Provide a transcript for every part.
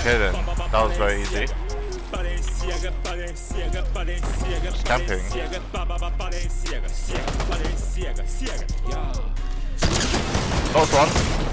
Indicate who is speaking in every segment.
Speaker 1: Okay then, that was very easy. Camping. Last one.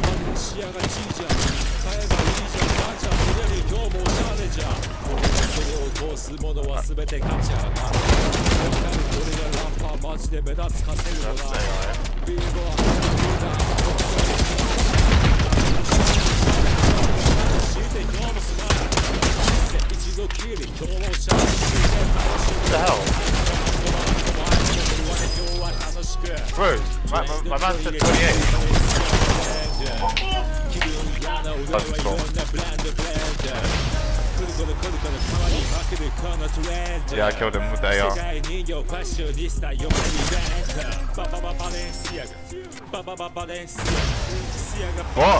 Speaker 1: What the hell? Bro, my man said 28. That's cool. Yeah, I killed him with the AR. What?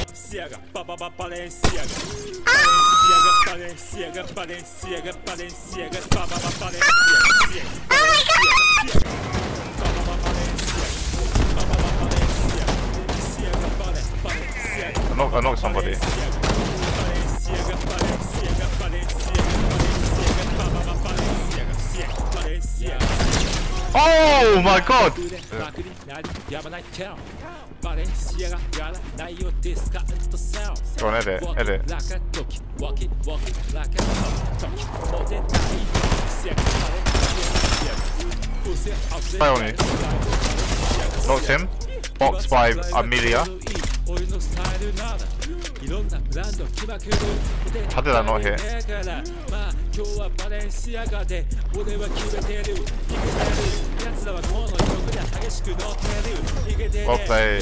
Speaker 1: I knocked somebody. Oh my god! Go on, edit. Play on you. Knocked him. Boxed by Amelia. How did I not hit? Well played.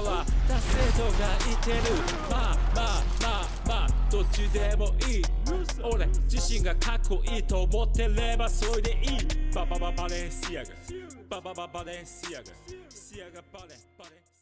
Speaker 1: どっちでもいい俺自身がかっこいいと思ってればそれでいいバレンシアガバレンシアガシアガバレン